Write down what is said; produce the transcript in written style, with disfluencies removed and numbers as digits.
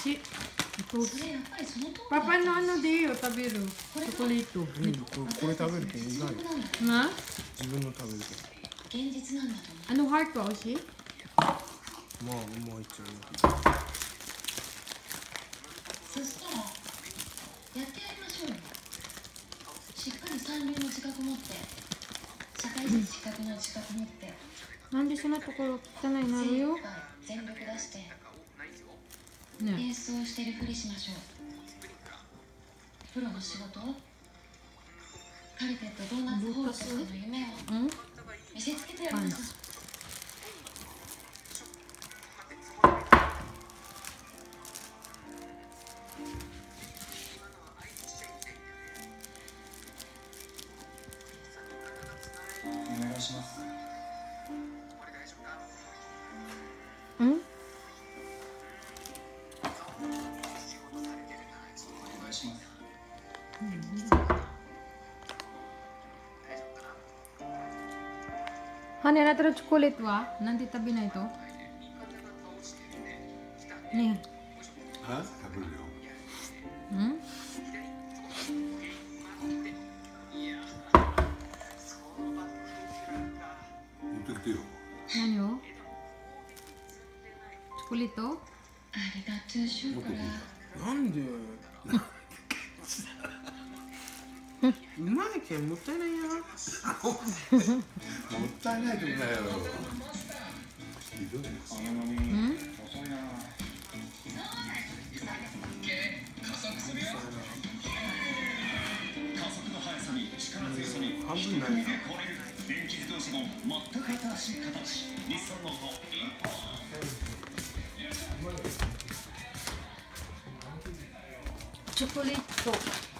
しい。 それやっぱりその通り。 パパのでいいよ、食べる。チョコレート。 これ食べるけんいないよ。 な？ 自分の食べるけん。 現実なんだと思う。 ハートは美味しい？ まあうまいっちゃう。 そしたらやってやりましょうよ。しっかり三流の資格持って、社会人資格の資格持って、 なんでそんなところ汚いなるよ。 全力出してね。 演奏してるふりしましょう。プロの仕事をカルテットドーナツホールとしての夢を見せつけてやります。 お願いします。 うん？ お願いします。 Honey, natira chocolate wa? Nanti tabi na ito. Nih. あ、食べるよ。 Hmm? Nani o? Chocolate? ありがとうショコラ。 なんでうまいけんもったいないや。 もったいないとかよ。ひどいね。 あの飲み遅いな。加速の速さに力強さに半分ないな。 電気自動車の全く新しい形。日産ノートインパワー。 Chocolate.